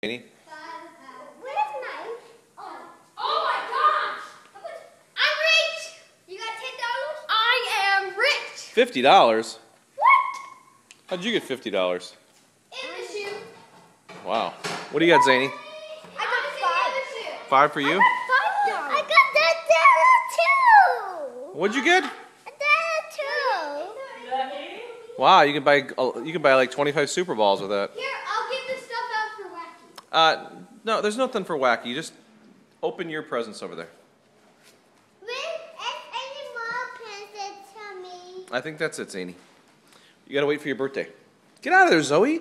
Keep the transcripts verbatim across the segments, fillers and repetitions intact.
Any? Where's mine? Oh. Oh my gosh! I'm rich! You got ten dollars? I am rich! Fifty dollars? What? How'd you get fifty dollars? In the shoe. Wow. What do you got, Zany? I got five. Five for you? I got five dollars. I got that dollar too. What'd you get? A dollar too. Wow, you can buy you can buy like twenty-five Super Balls with that. Here, I'll give this stuff out for Wacky. Uh, no, there's nothing for Wacky. You just open your presents over there. When is any more presents for me? I think that's it, Zany. You gotta wait for your birthday. Get out of there, Zoe.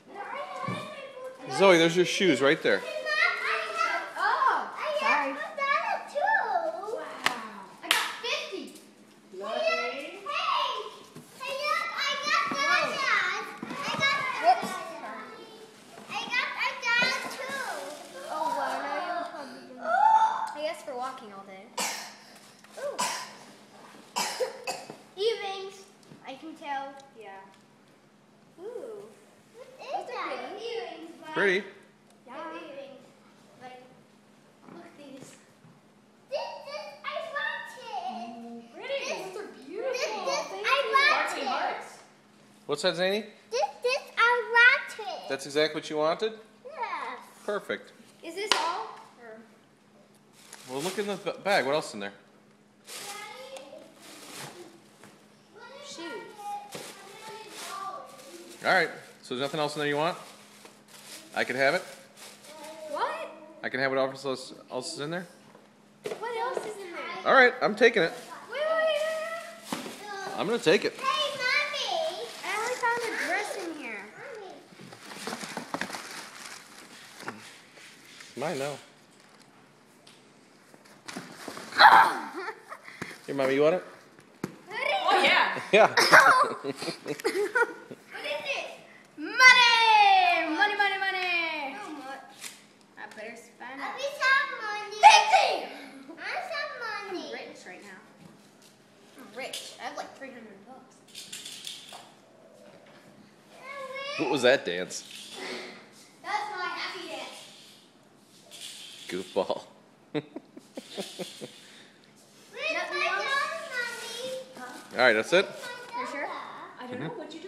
Zoe, there's your shoes right there. Oh, sorry. I have a dollar too. Wow. I got fifty. Lucky. Hey, hey, look, I got dollars. I got. Whoops. I got a dollar too. Oh wow, now you're probably gonna. I guess for walking all day. Ooh. Earrings. I can tell. Yeah. Ooh. What is that? Earrings. But Pretty. yeah. Earrings. Like, look at these. This, this, I want it. Pretty. This, Those are beautiful. This, this, Thank I you. want Sparkly it. hearts. What's that, Zany? This, this, I want it. That's exactly what you wanted? Yes. Perfect. Is this all? Or? Well, look in the b- bag. What else is in there? Shoes. All right. So there's nothing else in there you want? I could have it? What? I can have what else else is in there? What else is in there? All right. I'm taking it. Wait, wait, wait. I'm going to take it. Hey, Mommy. I only found a dress in here. Mine now. Here, Mommy, you want it? Oh, yeah. Yeah. What is it? Money! Money, money, money! How much? I better spend it. We have money. Fifty! I have money. I'm rich right now. I'm rich. I have like three hundred bucks. What was that dance? That's my happy dance. Goofball. Where's my dollar, Mommy? All right, that's it? For sure? I don't know what you